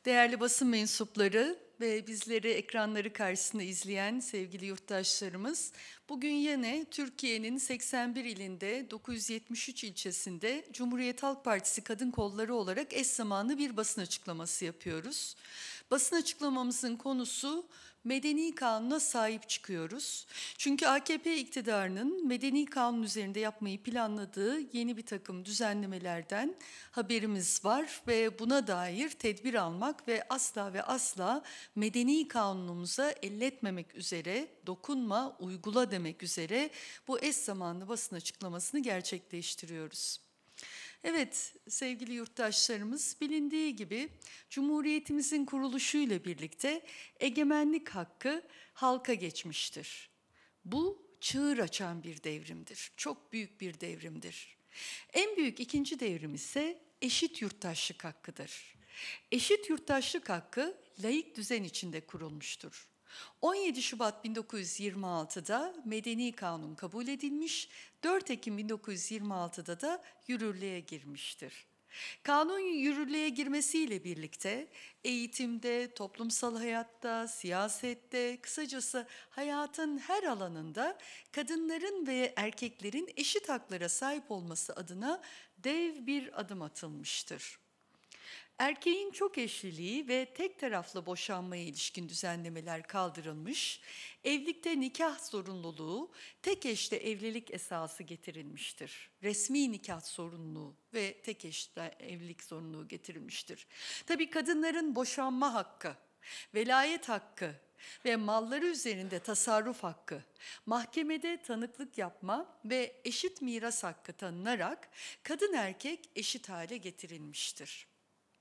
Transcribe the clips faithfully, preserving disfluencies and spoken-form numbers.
Değerli basın mensupları ve bizleri ekranları karşısında izleyen sevgili yurttaşlarımız, bugün yine Türkiye'nin seksen bir ilinde dokuz yüz yetmiş üç ilçesinde Cumhuriyet Halk Partisi kadın kolları olarak eş zamanlı bir basın açıklaması yapıyoruz. Basın açıklamamızın konusu Medeni Kanun'a sahip çıkıyoruz. Çünkü A K P iktidarının Medeni Kanun üzerinde yapmayı planladığı yeni bir takım düzenlemelerden haberimiz var ve buna dair tedbir almak ve asla ve asla Medeni Kanunumuza elletmemek üzere, dokunma, uygula demek üzere bu eş zamanlı basın açıklamasını gerçekleştiriyoruz. Evet sevgili yurttaşlarımız, bilindiği gibi Cumhuriyetimizin kuruluşuyla birlikte egemenlik hakkı halka geçmiştir. Bu çığır açan bir devrimdir, çok büyük bir devrimdir. En büyük ikinci devrim ise eşit yurttaşlık hakkıdır. Eşit yurttaşlık hakkı laik düzen içinde kurulmuştur. on yedi Şubat bin dokuz yüz yirmi altıda Medeni Kanun kabul edilmiş, dört Ekim bin dokuz yüz yirmi altıda da yürürlüğe girmiştir. Kanun yürürlüğe girmesiyle birlikte eğitimde, toplumsal hayatta, siyasette, kısacası hayatın her alanında kadınların ve erkeklerin eşit haklara sahip olması adına dev bir adım atılmıştır. Erkeğin çok eşliliği ve tek taraflı boşanmaya ilişkin düzenlemeler kaldırılmış, evlilikte nikah zorunluluğu, tek eşli evlilik esası getirilmiştir. Resmi nikah zorunluluğu ve tek eşli evlilik zorunluluğu getirilmiştir. Tabii kadınların boşanma hakkı, velayet hakkı ve malları üzerinde tasarruf hakkı, mahkemede tanıklık yapma ve eşit miras hakkı tanınarak kadın erkek eşit hale getirilmiştir.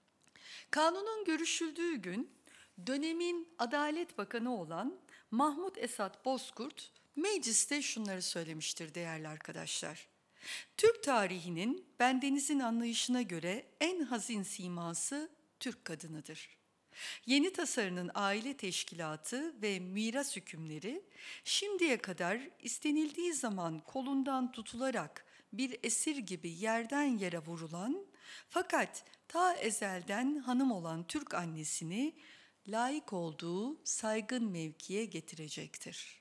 Kanunun görüşüldüğü gün dönemin Adalet Bakanı olan Mahmut Esat Bozkurt mecliste şunları söylemiştir değerli arkadaşlar. Türk tarihinin bendenizin anlayışına göre en hazin siması Türk kadınıdır. Yeni tasarının aile teşkilatı ve miras hükümleri şimdiye kadar istenildiği zaman kolundan tutularak bir esir gibi yerden yere vurulan fakat ta ezelden hanım olan Türk annesini layık olduğu saygın mevkiye getirecektir.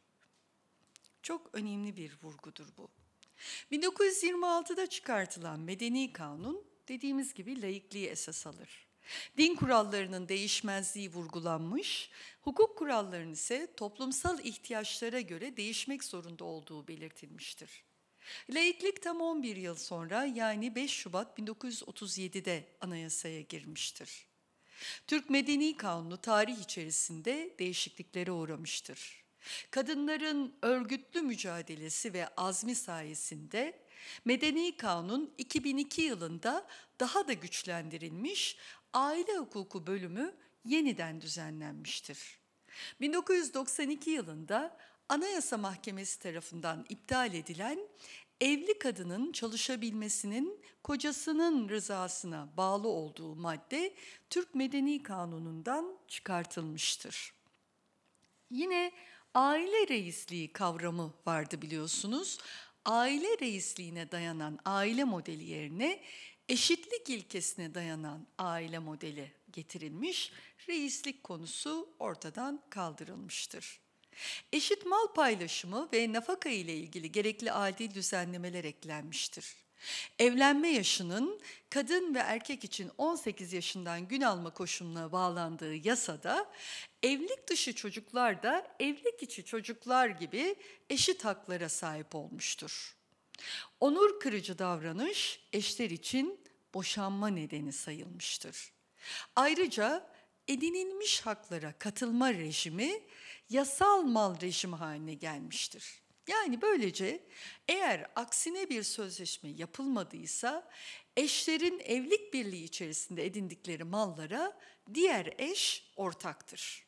Çok önemli bir vurgudur bu. bin dokuz yüz yirmi altıda çıkartılan Medeni Kanun dediğimiz gibi laikliği esas alır. Din kurallarının değişmezliği vurgulanmış, hukuk kurallarının ise toplumsal ihtiyaçlara göre değişmek zorunda olduğu belirtilmiştir. Laiklik tam on bir yıl sonra yani beş Şubat bin dokuz yüz otuz yedide anayasaya girmiştir. Türk Medeni Kanunu tarih içerisinde değişikliklere uğramıştır. Kadınların örgütlü mücadelesi ve azmi sayesinde Medeni Kanun iki bin iki yılında daha da güçlendirilmiş, aile hukuku bölümü yeniden düzenlenmiştir. bin dokuz yüz doksan iki yılında Anayasa Mahkemesi tarafından iptal edilen evli kadının çalışabilmesinin kocasının rızasına bağlı olduğu madde Türk Medeni Kanunu'ndan çıkartılmıştır. Yine aile reisliği kavramı vardı biliyorsunuz. Aile reisliğine dayanan aile modeli yerine eşitlik ilkesine dayanan aile modeli getirilmiş, reislik konusu ortadan kaldırılmıştır. Eşit mal paylaşımı ve nafaka ile ilgili gerekli adil düzenlemeler eklenmiştir. Evlenme yaşının kadın ve erkek için on sekiz yaşından gün alma koşuluna bağlandığı yasada, evlilik dışı çocuklar da evlilik içi çocuklar gibi eşit haklara sahip olmuştur. Onur kırıcı davranış eşler için boşanma nedeni sayılmıştır. Ayrıca edinilmiş haklara katılma rejimi yasal mal rejimi haline gelmiştir. Yani böylece eğer aksine bir sözleşme yapılmadıysa eşlerin evlilik birliği içerisinde edindikleri mallara diğer eş ortaktır.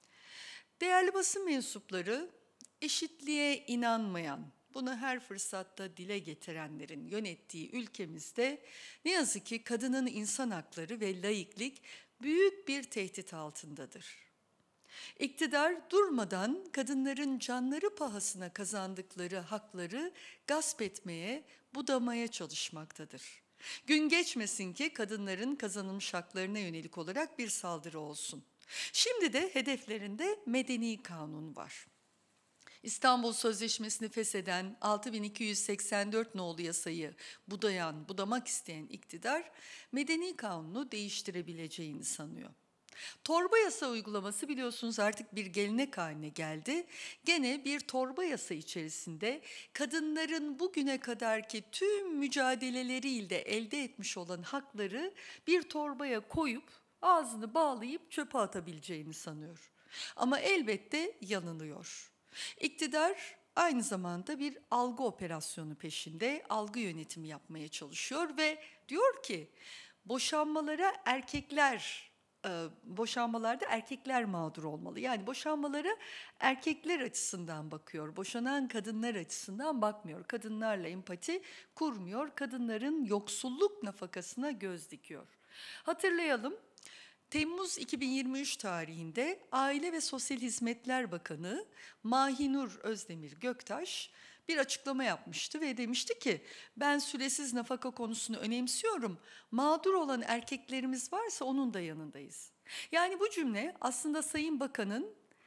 Değerli basın mensupları, eşitliğe inanmayan, bunu her fırsatta dile getirenlerin yönettiği ülkemizde ne yazık ki kadının insan hakları ve laiklik büyük bir tehdit altındadır. İktidar durmadan kadınların canları pahasına kazandıkları hakları gasp etmeye, budamaya çalışmaktadır. Gün geçmesin ki kadınların kazanılmış haklarına yönelik olarak bir saldırı olsun. Şimdi de hedeflerinde medeni kanun var. İstanbul Sözleşmesi'ni fesheden altı bin iki yüz seksen dört nolu yasayı budayan, budamak isteyen iktidar medeni kanunu değiştirebileceğini sanıyor. Torba yasa uygulaması biliyorsunuz artık bir gelenek haline geldi. Gene bir torba yasa içerisinde kadınların bugüne kadarki tüm mücadeleleriyle elde etmiş olan hakları bir torbaya koyup ağzını bağlayıp çöpe atabileceğini sanıyor. Ama elbette yanılıyor. İktidar aynı zamanda bir algı operasyonu peşinde, algı yönetimi yapmaya çalışıyor ve diyor ki boşanmalara erkekler, e, boşanmalarda erkekler mağdur olmalı. Yani boşanmalara erkekler açısından bakıyor, boşanan kadınlar açısından bakmıyor. Kadınlarla empati kurmuyor, kadınların yoksulluk nafakasına göz dikiyor. Hatırlayalım. Temmuz iki bin yirmi üç tarihinde Aile ve Sosyal Hizmetler Bakanı Mahinur Özdemir Göktaş bir açıklama yapmıştı ve demişti ki ben süresiz nafaka konusunu önemsiyorum. Mağdur olan erkeklerimiz varsa onun da yanındayız. Yani bu cümle aslında Sayın Bakan'ın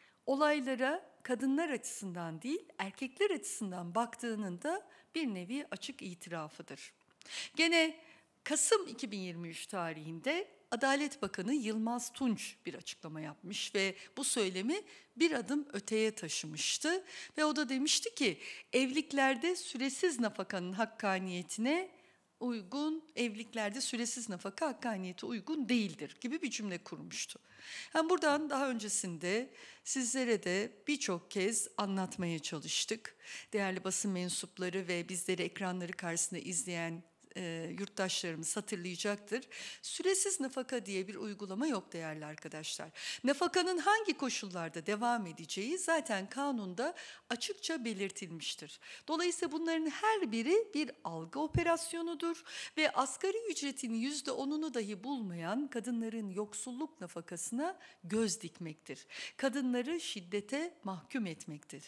olaylara kadınlar açısından değil erkekler açısından baktığının da bir nevi açık itirafıdır. Gene Kasım iki bin yirmi üç tarihinde Adalet Bakanı Yılmaz Tunç bir açıklama yapmış ve bu söylemi bir adım öteye taşımıştı. Ve o da demişti ki evliliklerde süresiz nafakanın hakkaniyetine uygun, evliliklerde süresiz nafaka hakkaniyete uygun değildir gibi bir cümle kurmuştu. Yani buradan daha öncesinde sizlere de birçok kez anlatmaya çalıştık. Değerli basın mensupları ve bizleri ekranları karşısında izleyen E, yurttaşlarımız hatırlayacaktır. Süresiz nafaka diye bir uygulama yok değerli arkadaşlar. Nafakanın hangi koşullarda devam edeceği zaten kanunda açıkça belirtilmiştir. Dolayısıyla bunların her biri bir algı operasyonudur ve asgari ücretin yüzde onunu dahi bulmayan kadınların yoksulluk nafakasına göz dikmektir. Kadınları şiddete mahkum etmektir.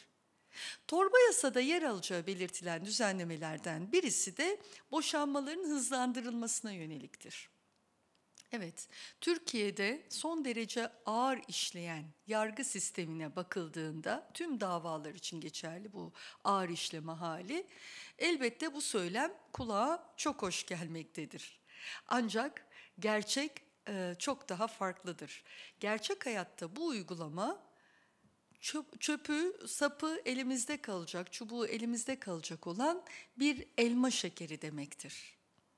Torba yasada yer alacağı belirtilen düzenlemelerden birisi de boşanmaların hızlandırılmasına yöneliktir. Evet, Türkiye'de son derece ağır işleyen yargı sistemine bakıldığında tüm davalar için geçerli bu ağır işleme hali. Elbette bu söylem kulağa çok hoş gelmektedir. Ancak gerçek e, çok daha farklıdır. Gerçek hayatta bu uygulama çöpü, sapı elimizde kalacak, çubuğu elimizde kalacak olan bir elma şekeri demektir.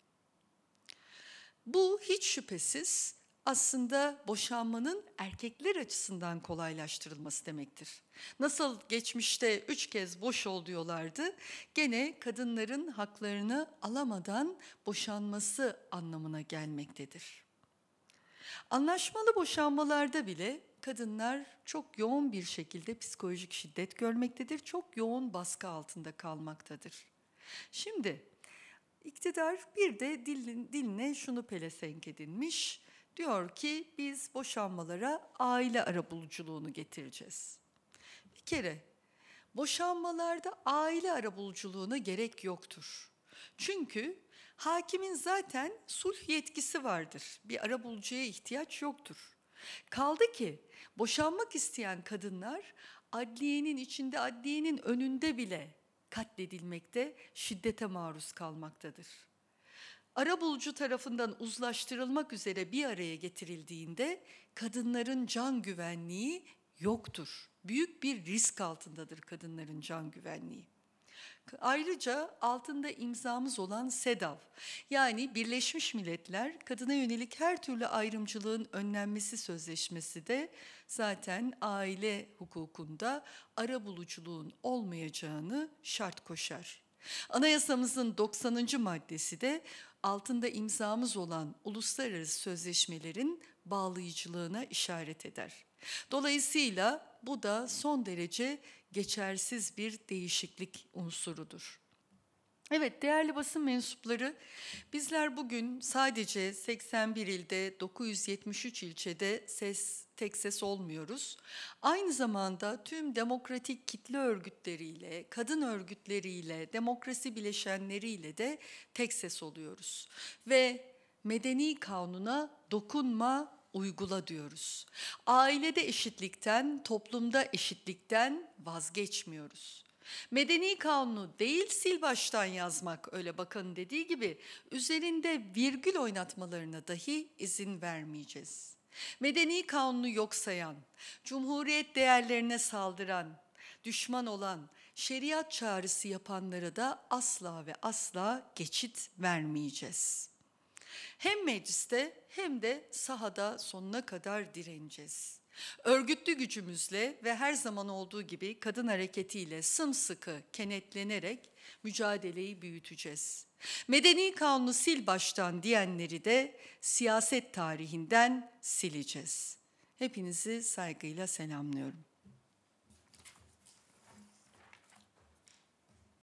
Bu hiç şüphesiz aslında boşanmanın erkekler açısından kolaylaştırılması demektir. Nasıl geçmişte üç kez boş ol diyorlardı, gene kadınların haklarını alamadan boşanması anlamına gelmektedir. Anlaşmalı boşanmalarda bile kadınlar çok yoğun bir şekilde psikolojik şiddet görmektedir, çok yoğun baskı altında kalmaktadır. Şimdi iktidar bir de dilin, diline şunu pelesenk edinmiş, diyor ki biz boşanmalara aile arabuluculuğunu getireceğiz. Bir kere boşanmalarda aile arabuluculuğuna gerek yoktur. Çünkü hakimin zaten sulh yetkisi vardır, bir arabulucuya ihtiyaç yoktur. Kaldı ki boşanmak isteyen kadınlar adliyenin içinde, adliyenin önünde bile katledilmekte, şiddete maruz kalmaktadır. Arabulucu tarafından uzlaştırılmak üzere bir araya getirildiğinde kadınların can güvenliği yoktur. Büyük bir risk altındadır kadınların can güvenliği. Ayrıca altında imzamız olan SEDAV, yani Birleşmiş Milletler Kadına Yönelik Her Türlü Ayrımcılığın Önlenmesi Sözleşmesi de zaten aile hukukunda arabuluculuğun olmayacağını şart koşar. Anayasamızın doksanıncı maddesi de altında imzamız olan uluslararası sözleşmelerin bağlayıcılığına işaret eder. Dolayısıyla bu da son derece geçersiz bir değişiklik unsurudur. Evet, değerli basın mensupları, bizler bugün sadece seksen bir ilde, dokuz yüz yetmiş üç ilçede ses, tek ses olmuyoruz. Aynı zamanda tüm demokratik kitle örgütleriyle, kadın örgütleriyle, demokrasi bileşenleriyle de tek ses oluyoruz. Ve medeni kanuna dokunma, uygula diyoruz. Ailede eşitlikten, toplumda eşitlikten vazgeçmiyoruz. Medeni kanunu değil sil baştan yazmak, öyle bakanın dediği gibi üzerinde virgül oynatmalarına dahi izin vermeyeceğiz. Medeni kanunu yok sayan, cumhuriyet değerlerine saldıran, düşman olan, şeriat çağrısı yapanlara da asla ve asla geçit vermeyeceğiz. Hem mecliste hem de sahada sonuna kadar direneceğiz. Örgütlü gücümüzle ve her zaman olduğu gibi kadın hareketiyle sımsıkı kenetlenerek mücadeleyi büyüteceğiz. Medeni kanunu sil baştan diyenleri de siyaset tarihinden sileceğiz. Hepinizi saygıyla selamlıyorum.